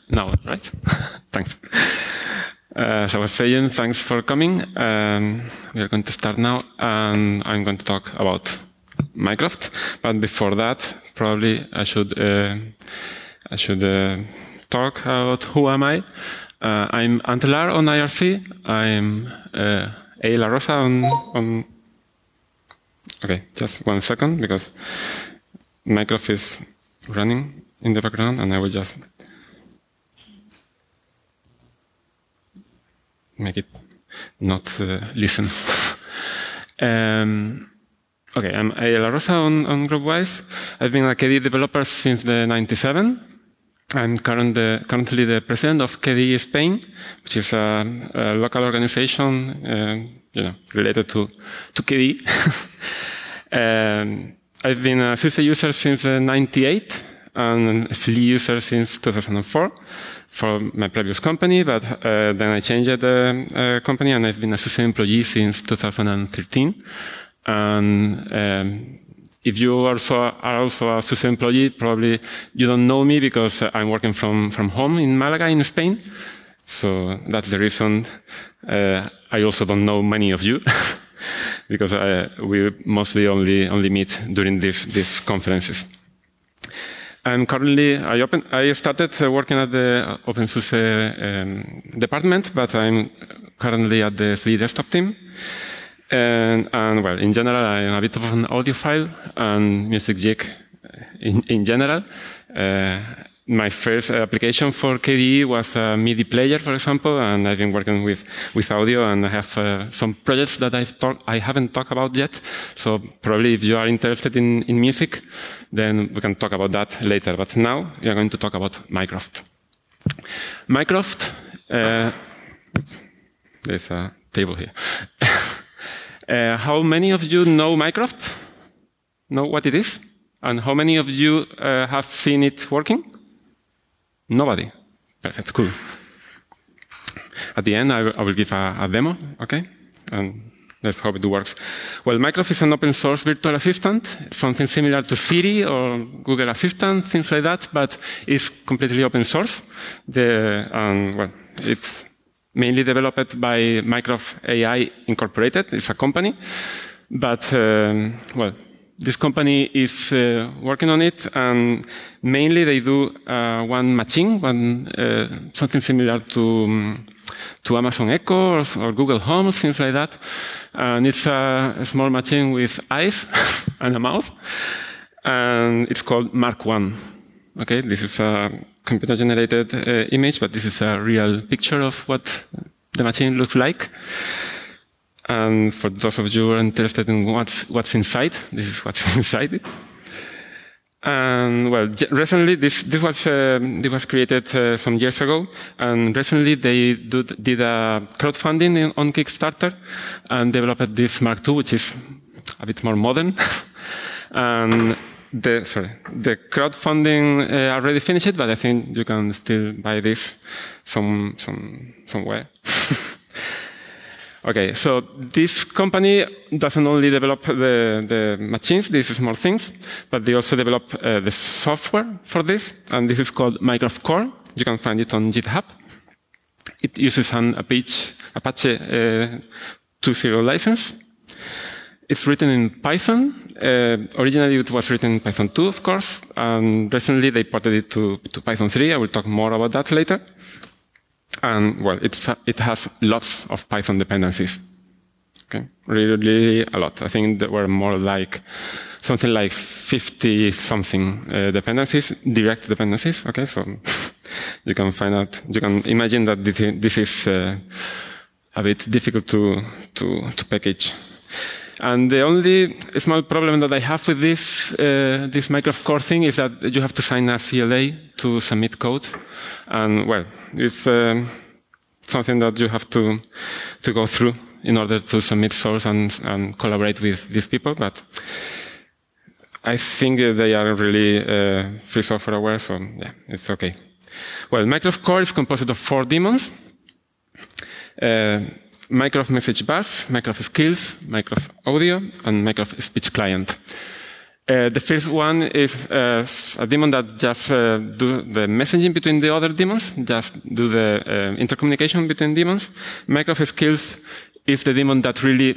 Now, right? Thanks. As I was saying, thanks for coming. We are going to start now, and I'm going to talk about Minecraft. But before that, probably I should talk about who am I. I'm Antelar on IRC. I'm A. La Rosa on. Okay, just 1 second because Minecraft is running in the background, and I will just make it not listen. Okay, I'm A. La Rosa on GroupWise. I've been a KDE developer since the '97. I'm currently the president of KDE Spain, which is a local organization related to KDE. I've been a SUSE user since '98 and a SLE user since 2004 for my previous company, but then I changed the company and I've been a SUSE employee since 2013. And if you are also a SUSE employee, probably you don't know me because I'm working from home in Malaga in Spain. So that's the reason I also don't know many of you because we mostly only meet during these conferences. And currently, I started working at the OpenSUSE department, but I'm currently at the SLE desktop team. And well, in general, I'm a bit of an audiophile and music geek in general. My first application for KDE was a MIDI player, for example, and I've been working with audio, and I have some projects that I haven't talked about yet. So probably if you are interested in music, then we can talk about that later. But now we are going to talk about Minecraft. Minecraft, there's a table here. How many of you know Minecraft? Know what it is? And how many of you have seen it working? Nobody. Perfect, cool. At the end, I will give a demo, okay? And let's hope it works. Well, Minecraft is an open source virtual assistant. It's something similar to Siri or Google Assistant, things like that, but it's completely open source. Well, it's mainly developed by Minecraft AI Incorporated. It's a company. But, well, this company is working on it, and mainly they do one machine, something similar to Amazon Echo or Google Home, things like that. And it's a small machine with eyes and a mouth, and it's called Mark I. Okay, this is a computer-generated image, but this is a real picture of what the machine looks like. And for those of you who are interested in what's inside, this is what's inside it. And well, recently this was created some years ago, and recently they did a crowdfunding on Kickstarter and developed this Mark II, which is a bit more modern. And the crowdfunding already finished, but I think you can still buy this somewhere. Okay, so this company doesn't only develop the machines, these small things, but they also develop the software for this, and this is called Minecraft Core. You can find it on GitHub. It uses an Apache 2.0 license. It's written in Python. Originally, it was written in Python 2, of course, and recently they ported it to Python 3. I will talk more about that later. And well, it has lots of Python dependencies. Okay, really a lot. I think there were more like something like 50-something dependencies, direct dependencies. Okay, so you can find out. You can imagine that this is a bit difficult to package. And the only small problem that I have with this Minecraft Core thing is that you have to sign a CLA to submit code. And well, it's something that you have to go through in order to submit source and collaborate with these people. But I think they are really free software aware, so yeah, it's okay. Well, Minecraft Core is composed of 4 daemons. Minecraft Message Bus, Minecraft Skills, Minecraft Audio, and Minecraft Speech Client. The first one is a daemon that just do the messaging between the other daemons, just do the intercommunication between daemons. Mycroft skills is the daemon that really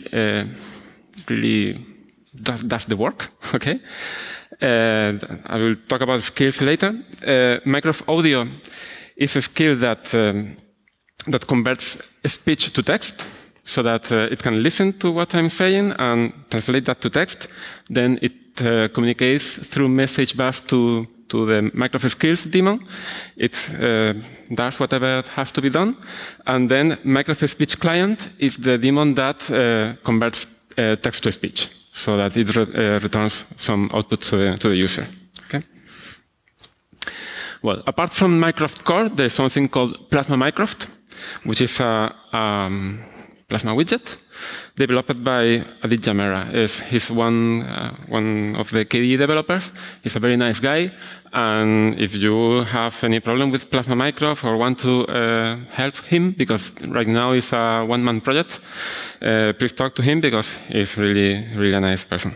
does the work. Okay, I will talk about skills later. Mycroft audio is a skill that that converts speech to text, so that it can listen to what I'm saying and translate that to text. Then it communicates through message bus to the Mycroft skills daemon. It does whatever has to be done. And then Mycroft speech client is the daemon that converts text to speech, so that it returns some output to the user. Okay. Well, apart from Mycroft core, there's something called Plasma Mycroft, which is a Plasma widget developed by Adit Jamera. He's one of the KDE developers. He's a very nice guy. And if you have any problem with Plasma Mycroft or want to help him, because right now it's a one-man project, please talk to him because he's really, really a nice person.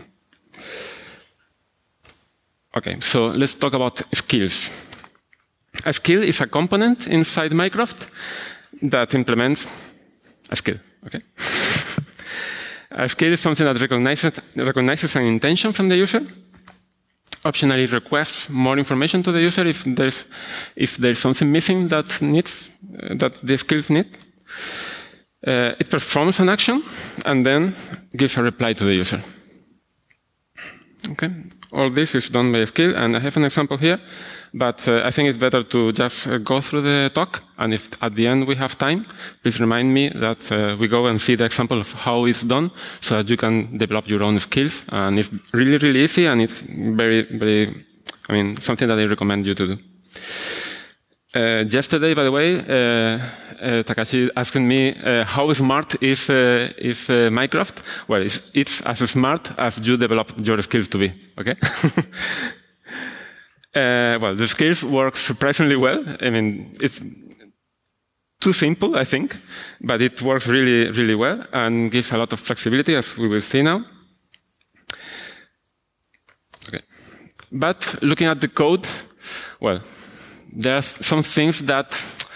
Okay, so let's talk about skills. A skill is a component inside Mycroft that implements a skill. Okay. A skill is something that recognizes an intention from the user, optionally requests more information to the user if there's something missing that the skills need. It performs an action and then gives a reply to the user. Okay. All this is done by a skill, and I have an example here, but I think it's better to just go through the talk, and if at the end we have time, please remind me that we go and see the example of how it's done, so that you can develop your own skills. And it's really, really easy, and it's very, very, something that I recommend you to do. Yesterday, by the way, Takashi asked me how smart is Mycroft. Well, it's as smart as you developed your skills to be. Okay. Well, the skills work surprisingly well. It's too simple, I think, but it works really, really well and gives a lot of flexibility, as we will see now. Okay. But looking at the code, well, there are some things that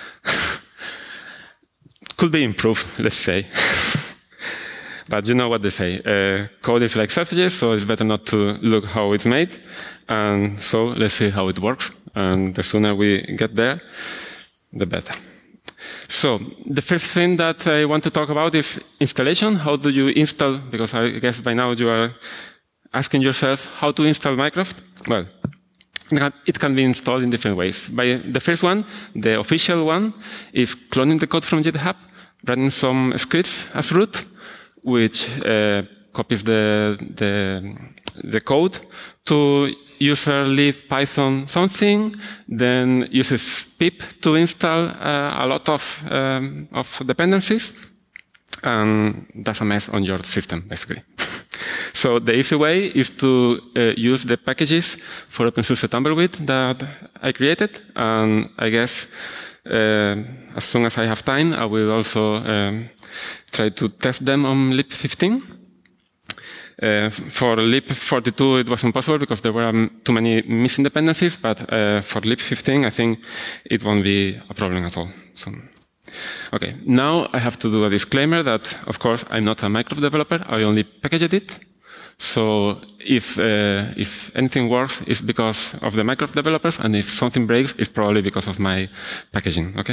could be improved, let's say. But you know what they say. Code is like sausages, so it's better not to look how it's made. And so let's see how it works. And the sooner we get there, the better. So the first thing that I want to talk about is installation. How do you install? Because I guess by now you are asking yourself how to install Mycroft. Well, it can be installed in different ways. The first one, the official one, is cloning the code from GitHub, running some scripts as root, which copies the code to user lib python something, then uses pip to install a lot of dependencies, and that's a mess on your system, basically. So the easy way is to use the packages for OpenSUSE Tumbleweed that I created, and I guess as soon as I have time, I will also try to test them on lib15. For lib42, it wasn't possible because there were too many missing dependencies, but for lib15, I think it won't be a problem at all. So, okay, now I have to do a disclaimer that, of course, I'm not a Mycroft developer. I only packaged it. So if anything works, it's because of the Mycroft developers, and if something breaks, it's probably because of my packaging. Okay.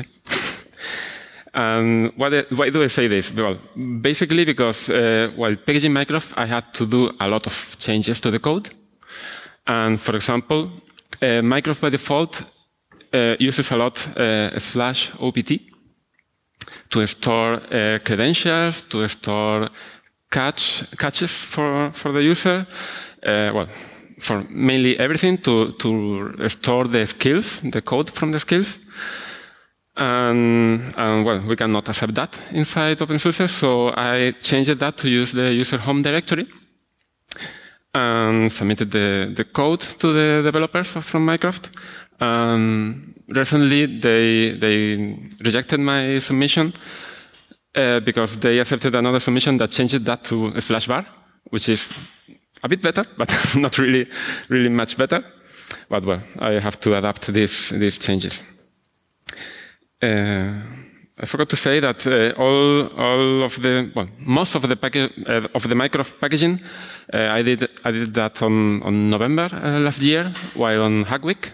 And why do I say this? Well, basically because while packaging Mycroft, I had to do a lot of changes to the code. And for example, Mycroft by default uses a lot /opt to store credentials, to store catches for the user. Well, for mainly everything to store the skills, the code from the skills. And well, we cannot accept that inside OpenSUSE, so I changed that to use the user home directory and submitted the code to the developers from Mycroft. Recently, they rejected my submission because they accepted another submission that changed that to /var, which is a bit better, but not really, really much better. But well, I have to adapt these changes. I forgot to say that most of the Mycroft packaging, I did that on November last year while on Hack Week.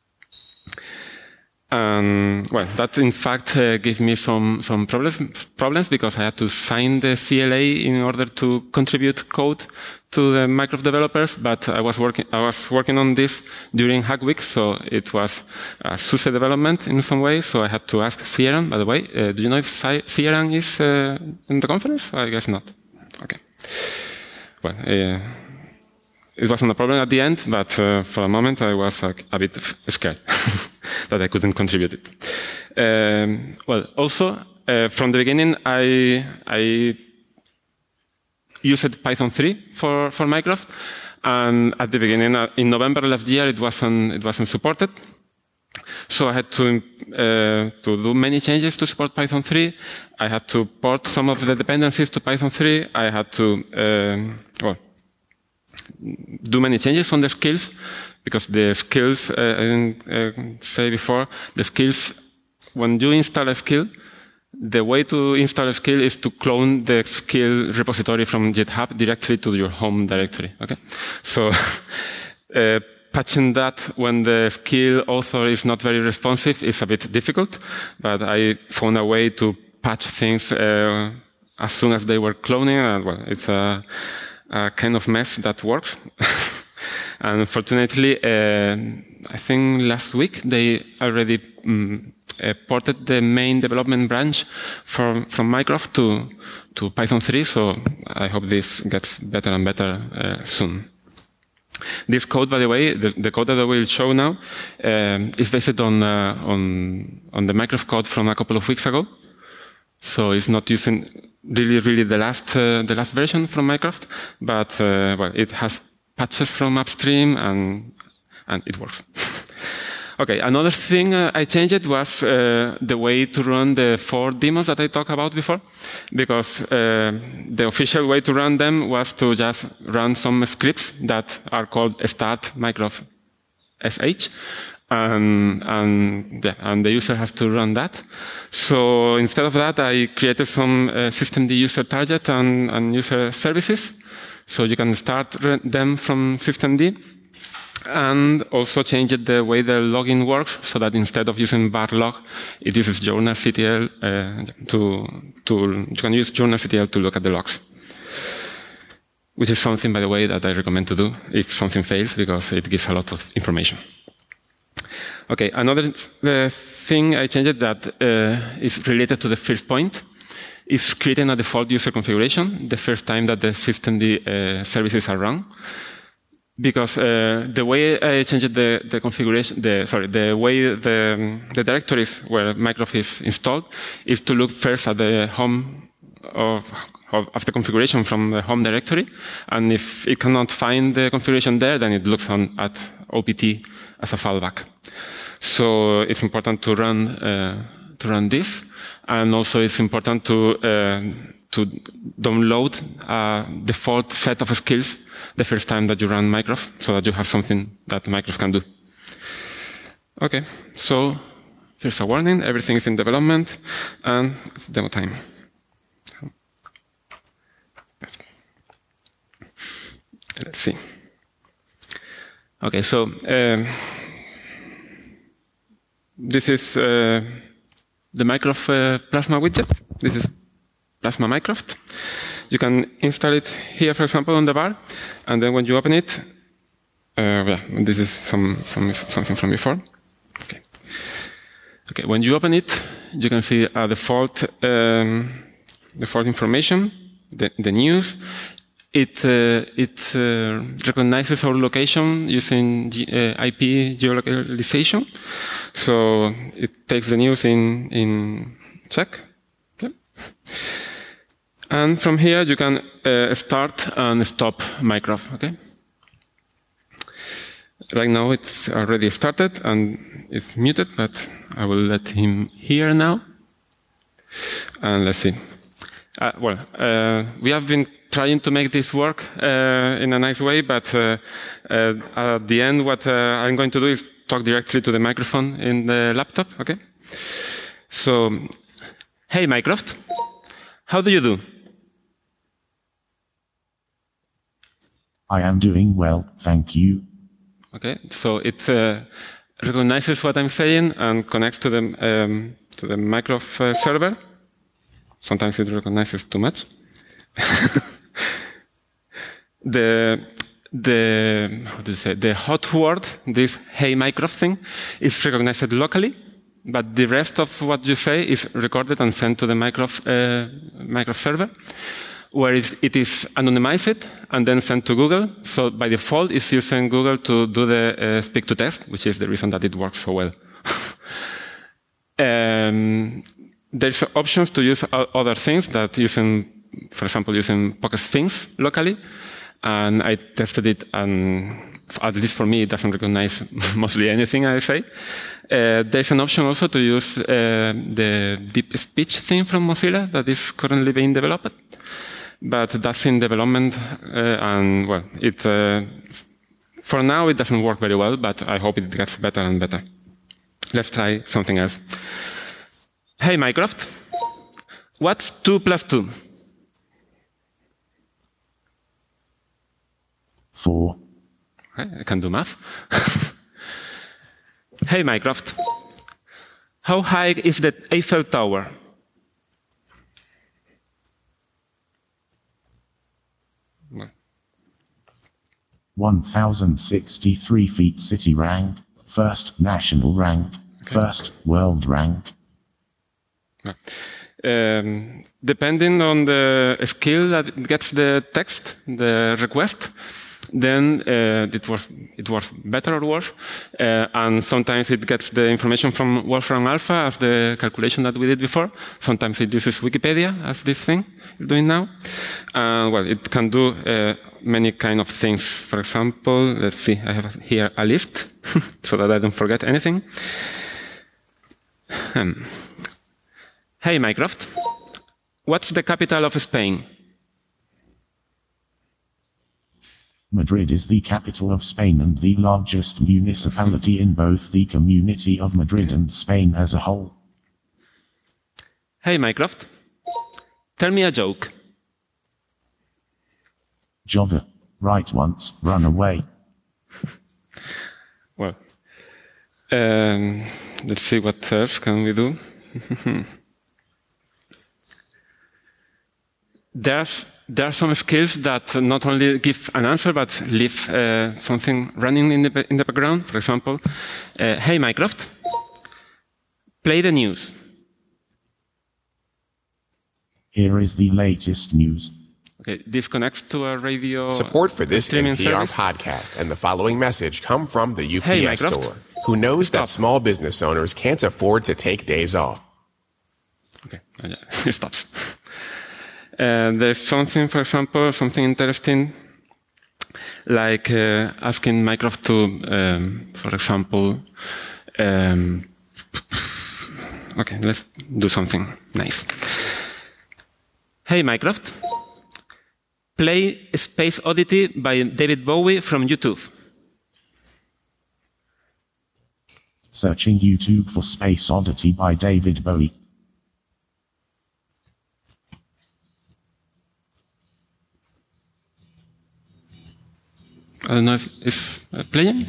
Well, that in fact gave me some problems because I had to sign the CLA in order to contribute code to the Mycroft developers. But I was working on this during Hack Week, so it was a SUSE development in some way. So I had to ask Cieran. By the way, do you know if Cieran is in the conference? I guess not. Okay. Well. It wasn't a problem at the end, but for a moment I was a bit scared that I couldn't contribute it. Well, also, from the beginning, I used Python 3 for Mycroft, and at the beginning, in November last year, it wasn't supported. So I had to do many changes to support Python 3. I had to port some of the dependencies to Python 3. I had to, do many changes on the skills, because the skills, I didn't say before, the skills, when you install a skill, the way to install a skill is to clone the skill repository from GitHub directly to your home directory. Okay, so patching that when the skill author is not very responsive is a bit difficult, but I found a way to patch things as soon as they were cloning, and well, it's a kind of mess that works. And fortunately, I think last week they already ported the main development branch from Mycroft to Python 3, so I hope this gets better and better soon. This code, by the way, the code that I will show now, is based on the Mycroft code from a couple of weeks ago. So it's not using really the last version from Mycroft, but well, it has patches from upstream and it works. Okay, another thing I changed was the way to run the 4 demos that I talked about before, because the official way to run them was to just run some scripts that are called start Mycroft sh. And the user has to run that. So instead of that, I created some systemd user target and user services. So you can start them from systemd, and also changed the way the login works, so that instead of using bar_log, it uses journalctl you can use journalctl to look at the logs. Which is something, by the way, that I recommend to do if something fails, because it gives a lot of information. Okay, another thing I changed that is related to the first point is creating a default user configuration the first time that the systemd services are run. Because the way I changed the configuration, the way the directories where Mycroft is installed is to look first at the home of the configuration from the home directory, and if it cannot find the configuration there, then it looks at opt as a fallback. So it's important to run this, and also it's important to download a default set of skills the first time that you run Mycroft, so that you have something that Mycroft can do. Okay, so here's a warning: everything is in development, and it's demo time. Let's see. Okay, so this is the Mycroft Plasma widget. This is Plasma Mycroft. You can install it here, for example, on the bar, and then when you open it, yeah, this is something from before. Okay. Okay. When you open it, you can see a default information, the news. It recognizes our location using IP geolocalization. So it takes the news in check. Yep. And from here, you can start and stop Mycroft. Okay. Right now, it's already started and it's muted, but I will let him hear now. And let's see. We have been trying to make this work in a nice way, but at the end, what I'm going to do is talk directly to the microphone in the laptop, okay? So, hey, Mycroft, how do you do? I am doing well, thank you. Okay, so it recognizes what I'm saying and connects to the Mycroft server. Sometimes it recognizes too much. The hot word, this hey Mycroft thing, is recognized locally, but the rest of what you say is recorded and sent to the Mycroft server, where it is anonymized and then sent to Google. So by default, it's using Google to do the speak-to-text, which is the reason that it works so well. There's options to use other things that for example, using Pocket Things locally. And I tested it, and at least for me, it doesn't recognize mostly anything I say. There's an option also to use the deep speech thing from Mozilla that is currently being developed. But that's in development, and well, for now it doesn't work very well, but I hope it gets better and better. Let's try something else. Hey, Mycroft, what's 2 plus 2? 4. Okay, I can do math. Hey, Mycroft, how high is the Eiffel Tower? Well, 1,063 feet city rank, first national rank, first world rank. Depending on the skill that gets the text, the request, then it was better or worse. And sometimes it gets the information from Wolfram Alpha as the calculation that we did before. Sometimes it uses Wikipedia as this thing you're doing now. Well, it can do many kind of things. For example, let's see, I have here a list so that I don't forget anything. Hey, Mycroft, what's the capital of Spain? Madrid is the capital of Spain and the largest municipality in both the community of Madrid and Spain as a whole. Hey, Mycroft, tell me a joke. Jova, write once, run away. Well, let's see what else can we do. There are some skills that not only give an answer, but leave something running in the background. For example, hey, Mycroft, play the news. Here is the latest news. Okay, this connects to a radio Support for this streaming NPR service. podcast and the following message come from the UPS Hey, Mycroft. store, who knows Stop. that small business owners can't afford to take days off. Okay, it stops. There's something, for example, something interesting, like asking Mycroft to, for example, okay, let's do something nice. Hey, Mycroft, play Space Oddity by David Bowie from YouTube. Searching YouTube for Space Oddity by David Bowie. I don't know if it's playing.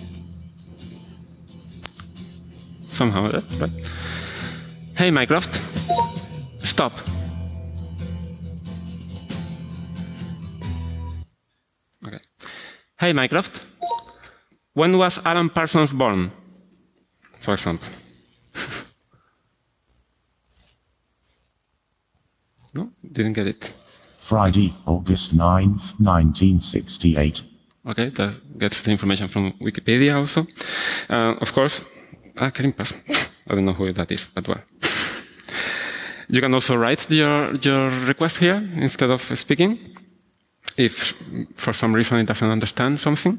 Somehow, right? Hey, Mycroft, stop. Okay. Hey, Mycroft, when was Alan Parsons born? For example. No, didn't get it. Friday, August 9th, 1968. Okay, that gets the information from Wikipedia also. Of course, Karim Pass. I don't know who that is, but well. You can also write your request here instead of speaking, if for some reason it doesn't understand something.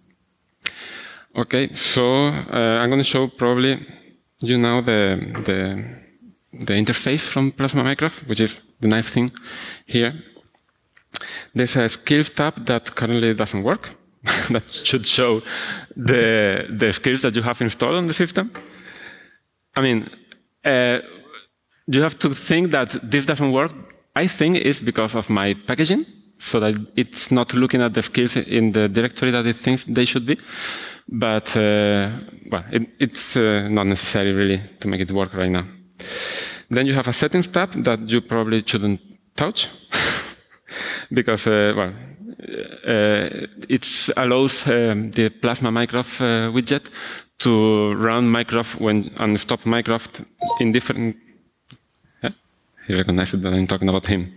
Okay, so I'm going to show probably you now the interface from Plasma Mycroft, which is the nice thing here. There's a skills tab that currently doesn't work. That should show the skills that you have installed on the system. I mean, you have to think that this doesn't work. I think it's because of my packaging, so that it's not looking at the skills in the directory that it thinks they should be. But well, it's not necessary really to make it work right now. Then you have a settings tab that you probably shouldn't touch because well, it allows the Plasma Mycroft widget to run Mycroft and stop Mycroft in different. Yeah? He recognizes that I'm talking about him.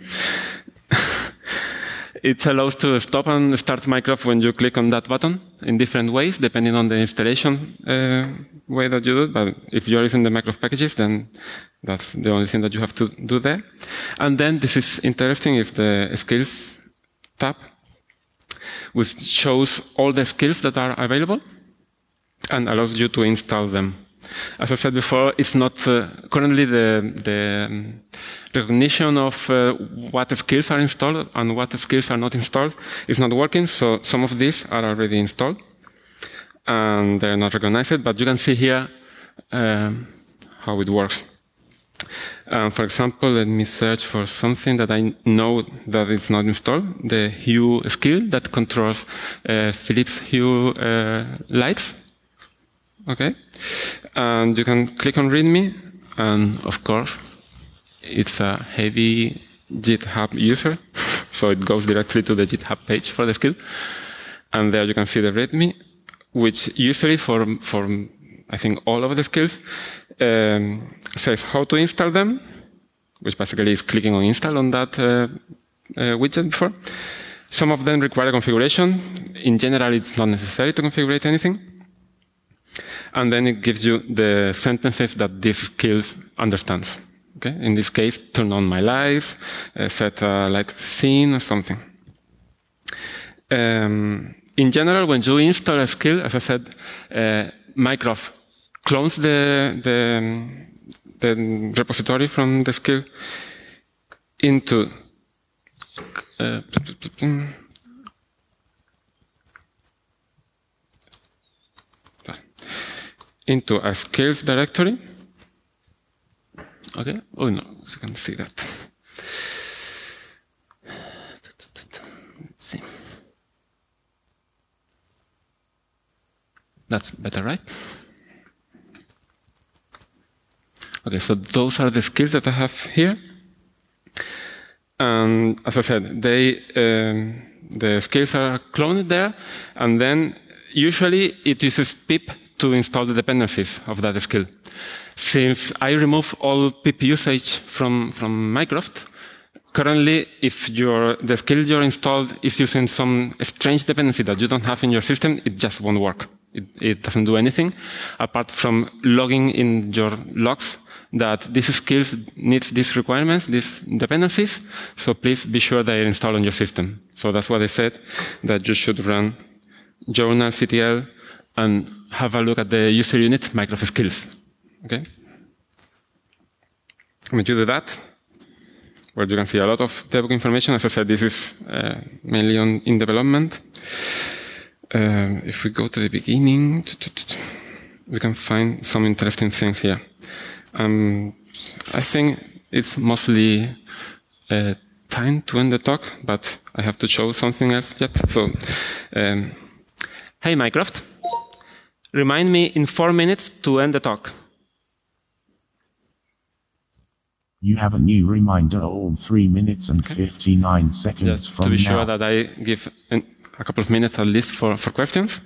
It allows to stop and start Mycroft when you click on that button in different ways, depending on the installation way that you do it. But if you're using the Mycroft packages, then that's the only thing that you have to do there. And then this is interesting, is the skills tab, which shows all the skills that are available and allows you to install them. As I said before, it's not currently the recognition of what skills are installed and what skills are not installed is not working. So some of these are already installed and they're not recognized. But you can see here how it works. For example, let me search for something that I know that is not installed. The Hue skill that controls Philips Hue lights. Okay, and you can click on README, and of course, it's a heavy GitHub user, so it goes directly to the GitHub page for the skill, and there you can see the README, which usually for I think all of the skills says how to install them, which basically is clicking on install on that widget before. Some of them require a configuration. In general, it's not necessary to configure anything. And then it gives you the sentences that this skill understands. Okay? In this case, turn on my lights, set a light scene or something. In general, when you install a skill, as I said, Mycroft clones the repository from the skill into into a skills directory. Okay. Oh no, you can see that. Let's see. That's better, right? Okay, so those are the skills that I have here. And as I said, the skills are cloned there, and then usually it uses pip to install the dependencies of that skill. Since I remove all pip usage from Mycroft, currently if the skill you're installed is using some strange dependency that you don't have in your system, it just won't work. It doesn't do anything apart from logging in your logs that this skill needs these requirements, these dependencies, so please be sure they're installed on your system. So that's what I said, that you should run journalctl and have a look at the user unit Mycroft skills. Okay? When you do that, where you can see a lot of debug information, as I said, this is mainly in development. If we go to the beginning, we can find some interesting things here. I think it's mostly time to end the talk, but I have to show something else yet. So, hey Mycroft, remind me in 4 minutes to end the talk. You have a new reminder all 3 minutes and 59 seconds Just from to be now. sure that I give a couple of minutes at least for questions.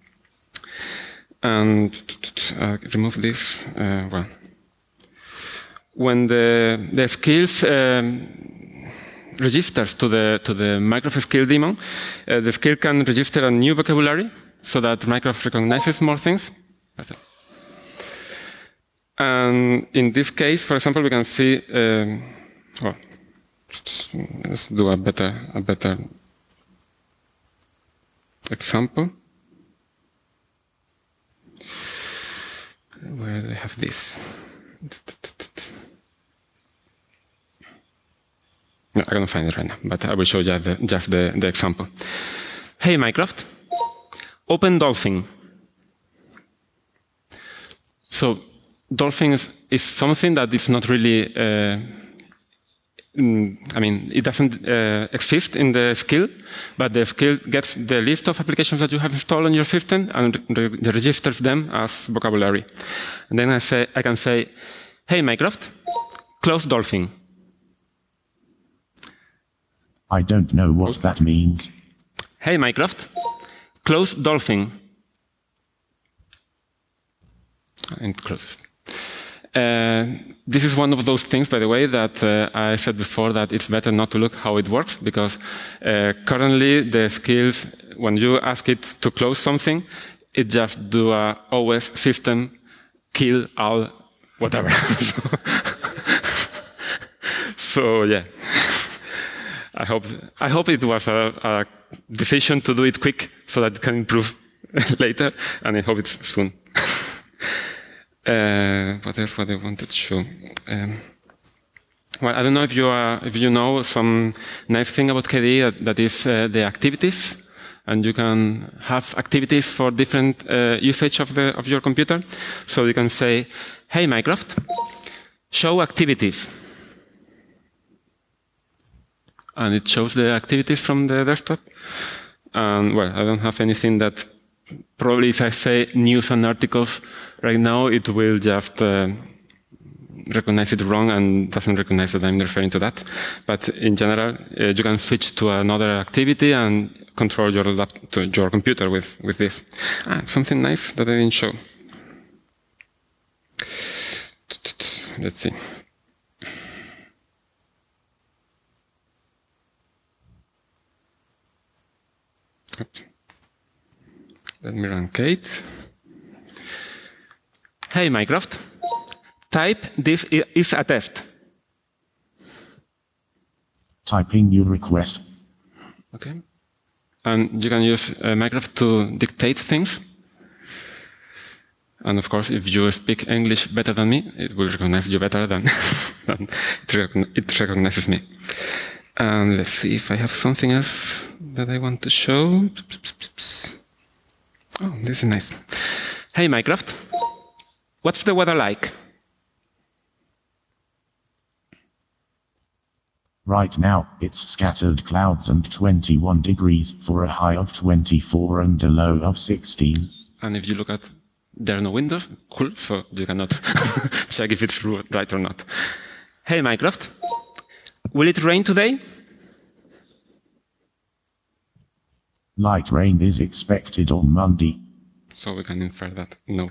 And remove this. Well, when the skills registers to the Mycroft skill daemon, the skill can register a new vocabulary so that Mycroft recognizes more things. Perfect. And in this case, for example, we can see. Well, let's do a better example. Where do I have this? No, I cannot find it right now, but I will show you just the example. Hey, Mycroft, open Dolphin. So Dolphin is something that is not really, it doesn't exist in the skill, but the skill gets the list of applications that you have installed on your system and registers them as vocabulary. And then I can say, hey, Mycroft, close Dolphin. I don't know what that means. Hey, Mycroft, close Dolphin. And close. This is one of those things, by the way, that I said before that it's better not to look how it works, because currently the skills, when you ask it to close something, it just do a OS system kill all whatever. So yeah, I hope it was a decision to do it quick so that it can improve later, and I hope it's soon. What else? What I wanted to show? Well, I don't know if you know some nice thing about KDE that is the activities, and you can have activities for different usage of your computer. So you can say, "Hey, Mycroft, show activities," and it shows the activities from the desktop. And well, I don't have anything that. Probably if I say news and articles right now, it will just recognize it wrong and doesn't recognize that I'm referring to that. But in general, you can switch to another activity and control your computer with this. Something nice that I didn't show. Let's see. Oops. Let me run Kate. Hey, Mycroft, type this is a test. Typing your request. Okay. And you can use Mycroft to dictate things. And of course, if you speak English better than me, it will recognize you better than it recognizes me. And let's see if I have something else that I want to show. Oh, this is nice. Hey, Mycroft, what's the weather like? Right now, it's scattered clouds and 21 degrees for a high of 24 and a low of 16. And if you look at, there are no windows, cool, so you cannot check if it's right or not. Hey, Mycroft, will it rain today? Light rain is expected on Monday. So we can infer that no.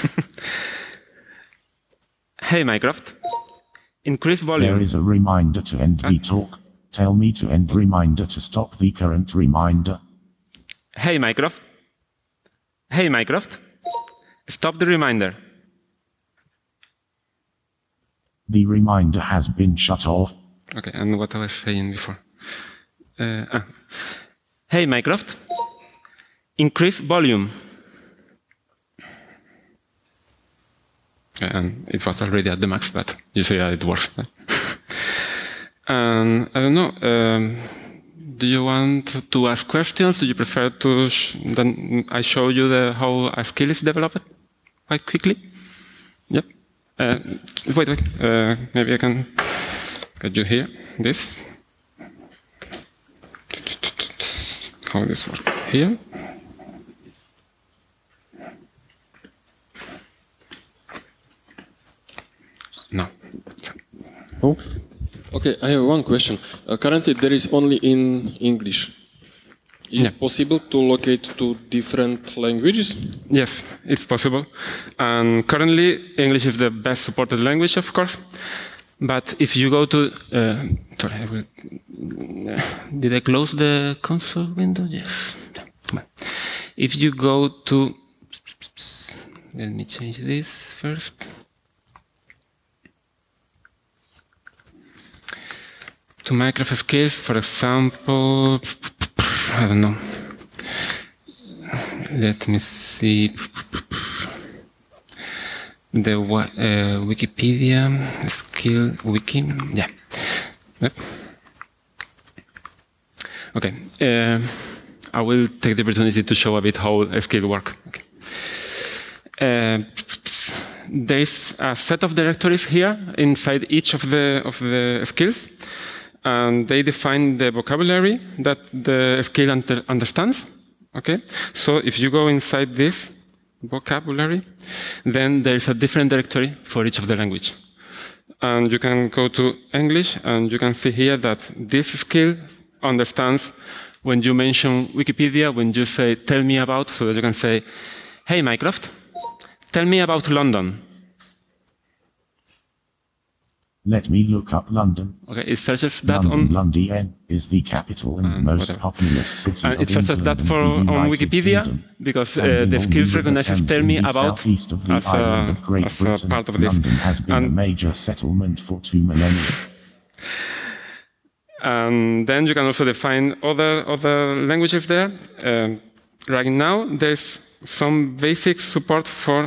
Hey, Mycroft, increase volume. There is a reminder to end the talk. Tell me to end reminder to stop the current reminder. Hey, Mycroft. Hey, Mycroft, stop the reminder. The reminder has been shut off. Okay, and what I was saying before. Hey, Mycroft, increase volume. And it was already at the max, but you see how it works. I don't know. Do you want to ask questions? Do you prefer to then I show you how a skill is developed quite quickly? Yep. Wait. Maybe I can get you here. This. How this works here? No. Oh, okay. I have one question. Currently, there is only in English. Is it possible to locate to different languages? Yes, it's possible. And currently, English is the best supported language, of course. But if you go to, sorry, did I close the console window? Yes. If you go to, let me change this first. To Mycroft skills, for example, I don't know. Let me see. The Wikipedia skill wiki, yeah. Yep. Okay. I will take the opportunity to show a bit how a skill works. Okay. There is a set of directories here inside each of the skills, and they define the vocabulary that the skill understands. Okay, so if you go inside this vocabulary, then there is a different directory for each of the language. And you can go to English, and you can see here that this skill understands when you mention Wikipedia, when you say, tell me about, so that you can say, hey, Mycroft, tell me about London. Let me look up London. Okay, it searches that London is the capital and most populous city and it searches that on Wikipedia because the skills recognizes tell me about southeast of the island of Great Britain. part of this. London has been a major settlement for 2 millennia. And then you can also define other languages there. Right now, there's some basic support for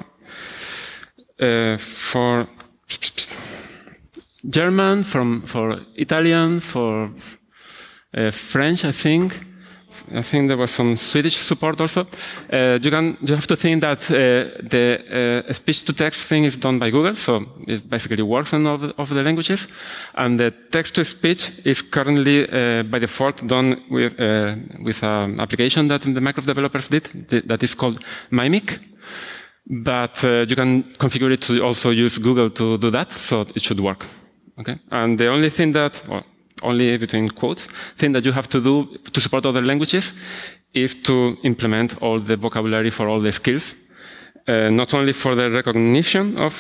German, for Italian, for French, I think. I think there was some Swedish support also. You have to think that the speech-to-text thing is done by Google, so it basically works on all of the languages. And the text-to-speech is currently by default done with an application that the Mycroft developers did that is called Mimic. But you can configure it to also use Google to do that, so it should work. Okay, and the only thing that, well, only between quotes, thing that you have to do to support other languages is to implement all the vocabulary for all the skills, not only for the recognition of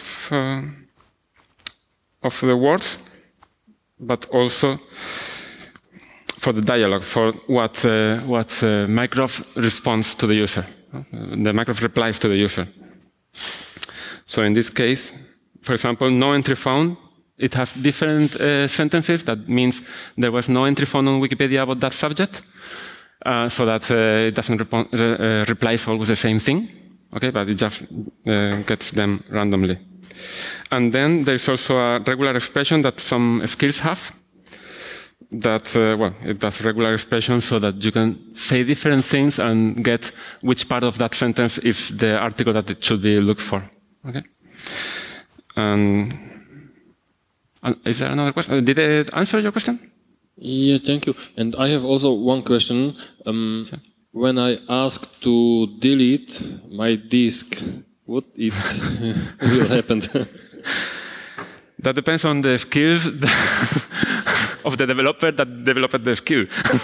the words, but also for the dialogue, for what Mycroft responds to the user. The Mycroft replies to the user. So in this case, for example, no entry found. It has different sentences. That means there was no entry found on Wikipedia about that subject, so that it doesn't replies always the same thing. Okay, but it just gets them randomly. And then there's also a regular expression that some skills have. That it does regular expression so that you can say different things and get which part of that sentence is the article that it should be looked for. Okay. Is there another question? Did it answer your question? Yeah, thank you. And I have also one question. When I ask to delete my disk, what it will happen? That depends on the skills of the developer that developed the skill.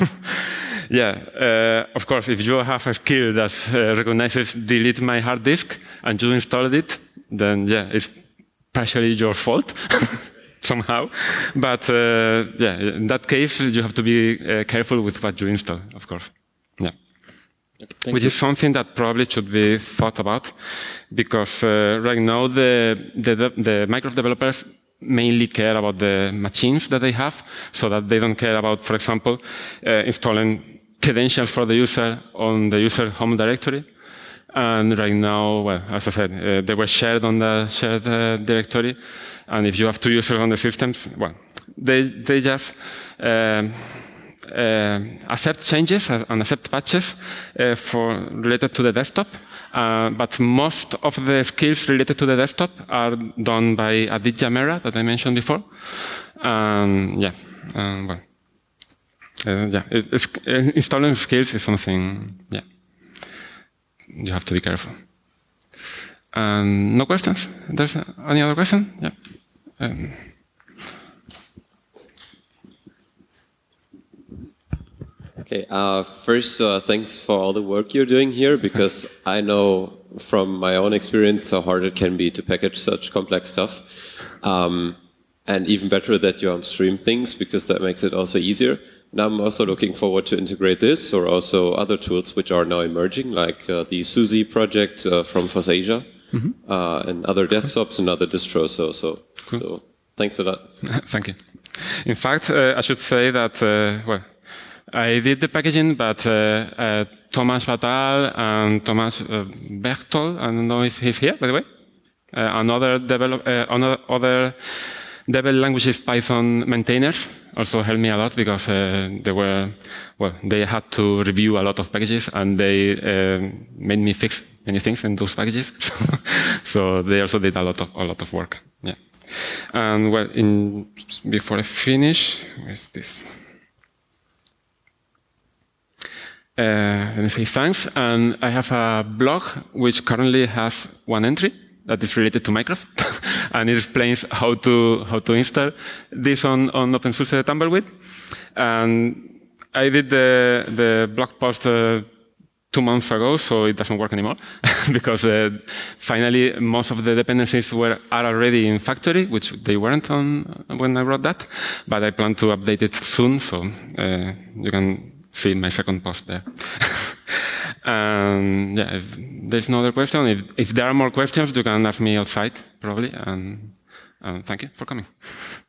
Yeah, of course, if you have a skill that recognizes delete my hard disk and you installed it, then yeah, it's partially your fault. Somehow, but yeah, in that case, you have to be careful with what you install, of course. Yeah, okay, which is something that probably should be thought about, because right now the Mycroft developers mainly care about the machines that they have, so that they don't care about, for example, installing credentials for the user on the user home directory. And right now, well, as I said, they were shared on the shared directory. And if you have 2 users on the systems, well, they just accept changes and accept patches related to the desktop. But most of the skills related to the desktop are done by Aditya Mehra that I mentioned before. Yeah, installing skills is something, yeah, you have to be careful. No questions? There's any other question? Yeah. Okay. First, thanks for all the work you're doing here, because I know from my own experience how hard it can be to package such complex stuff. And even better that you upstream things, because that makes it also easier. And I'm also looking forward to integrate this or also other tools which are now emerging, like the SUSE project from FOSSASIA. And other desktops and other distros. So thanks a lot. Thank you. In fact, I should say that, well, I did the packaging, but Thomas Vatal and Thomas Bertol, I don't know if he's here, by the way, another Devel languages Python maintainers also helped me a lot because they had to review a lot of packages and they made me fix many things in those packages. So they also did a lot of work. Yeah. And well, before I finish, where's this? Let me say thanks. And I have a blog which currently has one entry that is related to Minecraft, and it explains how to install this on OpenSUSE Tumbleweed. And I did the blog post 2 months ago, so it doesn't work anymore because finally most of the dependencies are already in factory, which they weren't when I wrote that. But I plan to update it soon, so you can see my second post there. And yeah, if there's no other question, if there are more questions, you can ask me outside probably. And thank you for coming.